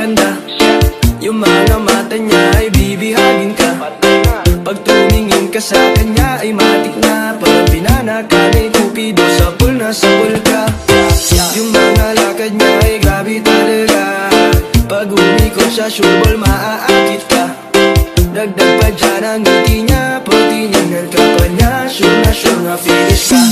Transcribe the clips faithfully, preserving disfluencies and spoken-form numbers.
maganda. Yung mga mata niya ay bibihagin ka. Pag tumingin ka sa kanya ay matik na. Parang pinanaka ni Cupido sa pool na sa pool ka. Yung mga lakad niya ay grabe talaga. Pag umikot siya sure ball maaakit ka. Dagdag pa dyan ang ngiti niya. Pag tinignan ka pa niya sure na sure na finish ka.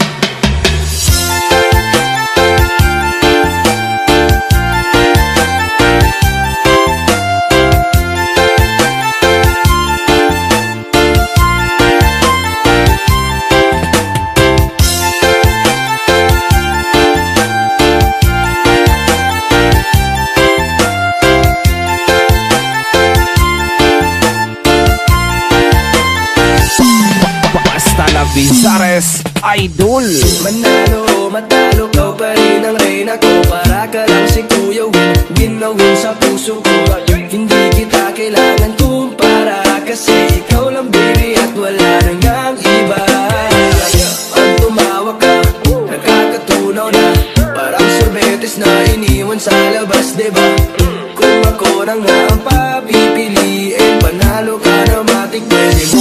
Vizares Idol. Manalo, matalo, kau pa rin ang reyna ko. Para ka lang si Kuya Win, win na win sa puso ko. Hindi kita kailangan kumpara, kasi ikaw lang baby at wala nang ang iba. Pag tumawa ka, nakakatunaw na. Parang sorbetes na iniwan sa labas, diba? Kung ako na nga ang papipiliin, panalo ka na matik, pwede mo